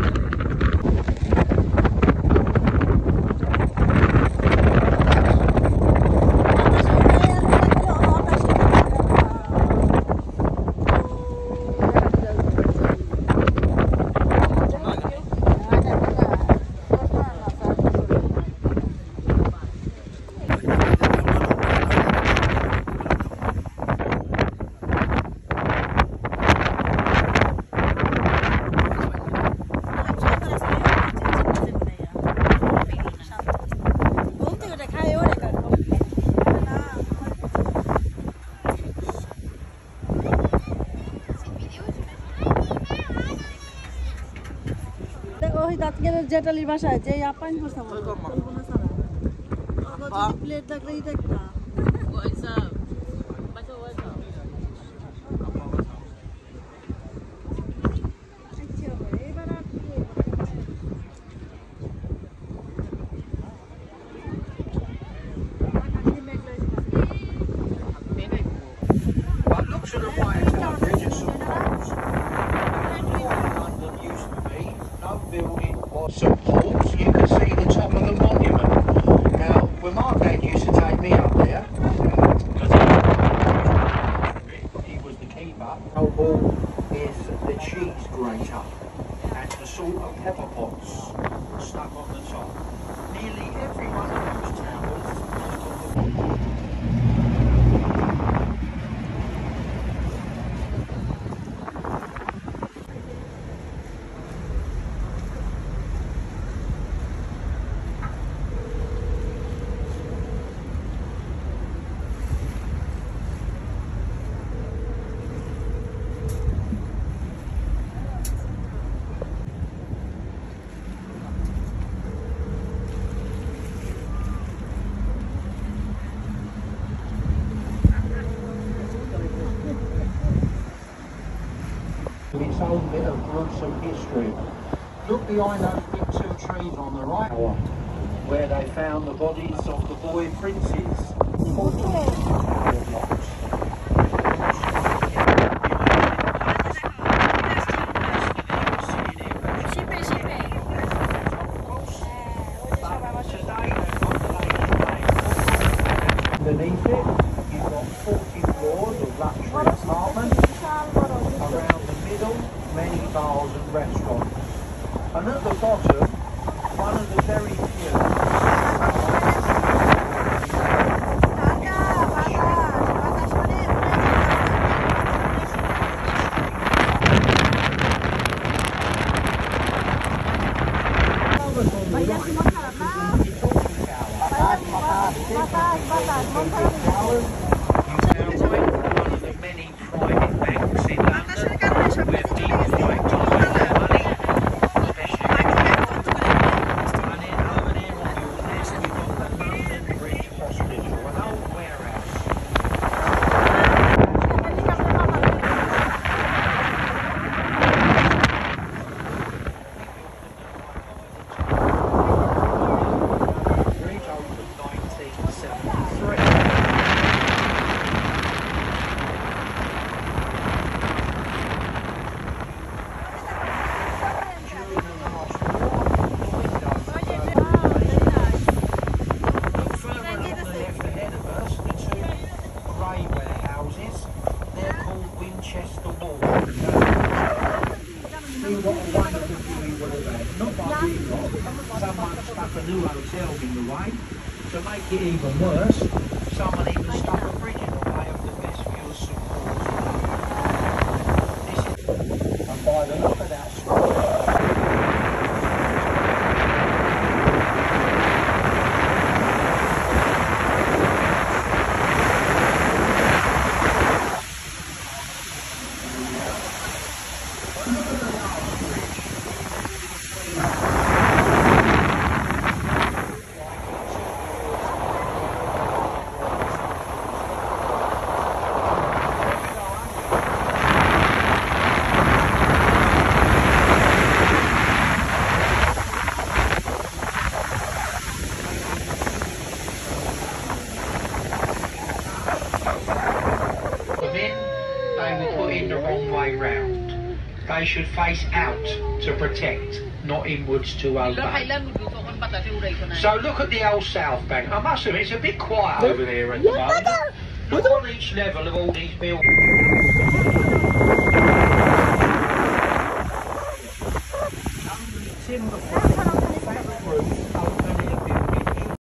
जेटालिर बासाয় যে আপাইন করছে আমার কল্পনা ছাড়া বাবা প্লেট দেখলেই দেখতা পয়সা বাঁচো বাঁচো আচ্ছা এবার আর কি supports, you can see the top of the monument. Now, when my dad used to take me up there, because he was the keeper, Hall is the cheese grater and the salt and pepper pots stuck on the top. Nearly every one of those towers has got the its own bit of gruesome history. Look behind those big two trees on the right, where they found the bodies of the boy princes. Beneath it, you've got 40 floors of luxury apartments. Around the middle, many bars and restaurants. And at the bottom, one of the very few. Someone stuck a new hotel in the way. To make it even worse, someone even stuck a bridge in the way of the best view of St Paul's. And by the look of that they were put in the wrong way round. They should face out to protect, not inwards to Old Bank. So look at the old South Bank. I must admit, it's a bit quiet over there at the moment. Look on each level of all these buildings. Timber